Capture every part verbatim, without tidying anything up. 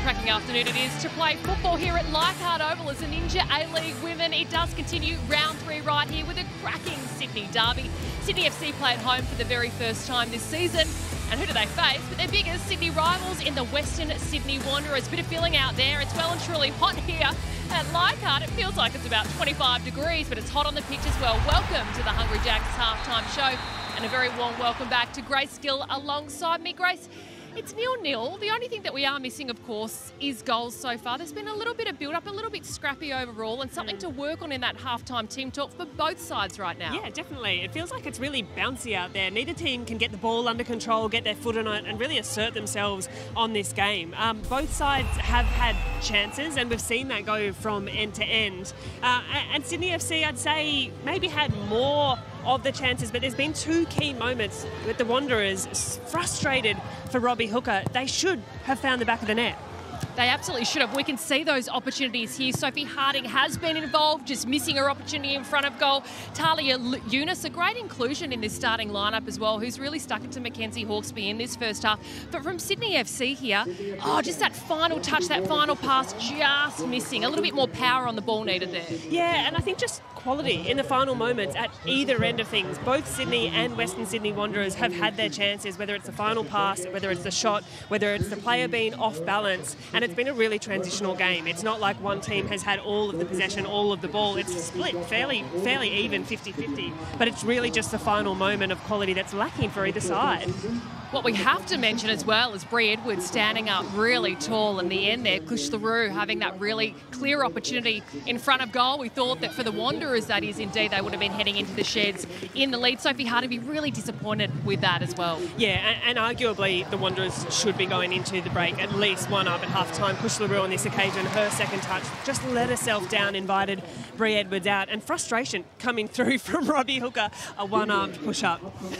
cracking afternoon it is to play football here at Leichardt Oval as the Ninja A-League women. It does continue round three right here with a cracking Sydney derby. Sydney F C play at home for the very first time this season. And who do they face? But their biggest Sydney rivals in the Western Sydney Wanderers. Bit of feeling out there. It's well and truly hot here at Leichardt. It feels like it's about twenty-five degrees, but it's hot on the pitch as well. Welcome to the Hungry Jacks halftime show. And a very warm welcome back to Grace Gill alongside me. Grace, it's nil-nil. The only thing that we are missing, of course, is goals so far. There's been a little bit of build-up, a little bit scrappy overall, and something to work on in that halftime team talk for both sides right now. Yeah, definitely. It feels like it's really bouncy out there. Neither team can get the ball under control, get their foot on it, and really assert themselves on this game. Um, both sides have had chances, and we've seen that go from end to end. Uh, and Sydney F C, I'd say, maybe had more of the chances, but there's been two key moments with the Wanderers frustrated for Robbie Hooker. They should have found the back of the net. They absolutely should have. We can see those opportunities here. Sophie Harding has been involved, just missing her opportunity in front of goal. Talia Eunice, a great inclusion in this starting lineup as well, who's really stuck it to Mackenzie Hawkesby in this first half. But from Sydney F C here, oh, just that final touch, that final pass, just missing. A little bit more power on the ball needed there. Yeah, and I think just quality in the final moments at either end of things. Both Sydney and Western Sydney Wanderers have had their chances, whether it's the final pass, whether it's the shot, whether it's the player being off balance. And it's been a really transitional game. It's not like one team has had all of the possession, all of the ball. It's split fairly fairly even, fifty fifty. But it's really just the final moment of quality that's lacking for either side. What we have to mention as well is Brie Edwards standing up really tall in the end there. Kush LaRue having that really clear opportunity in front of goal. We thought that for the Wanderers, that is indeed, they would have been heading into the sheds in the lead. Sophie Harding be really disappointed with that as well. Yeah, and, and arguably the Wanderers should be going into the break at least one up at half-time. Kush LaRue on this occasion, her second touch, just let herself down, invited Brie Edwards out, and frustration coming through from Robbie Hooker, a one-armed push-up.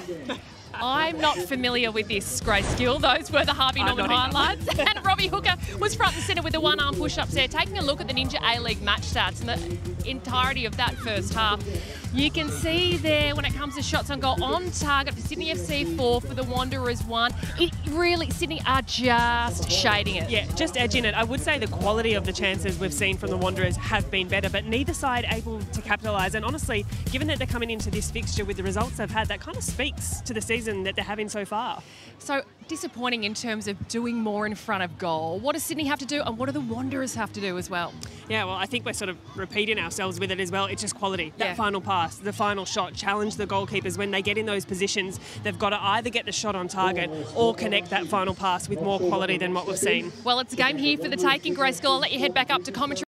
I'm not familiar with this, Grace Gill. Those were the Harvey Norman highlights. And Robbie Hooker was front and centre with the one-arm push-ups there. Taking a look at the Ninja A-League match stats and the entirety of that first half, you can see there when it comes to shots on goal, on target for Sydney F C four, for the Wanderers one. It really, Sydney are just shading it. Yeah, just edging it. I would say the quality of the chances we've seen from the Wanderers have been better, but neither side able to capitalise. And honestly, given that they're coming into this fixture with the results they've had, that kind of speaks to the season that they're having so far. So disappointing in terms of doing more in front of goal. What does Sydney have to do, and what do the Wanderers have to do as well? Yeah, well, I think we're sort of repeating ourselves with it as well. It's just quality. That yeah. final pass, the final shot, challenge the goalkeepers when they get in those positions. They've got to either get the shot on target or connect that final pass with more quality than what we've seen. Well, it's a game here for the taking. Grace Gill, I'll let you head back up to commentary.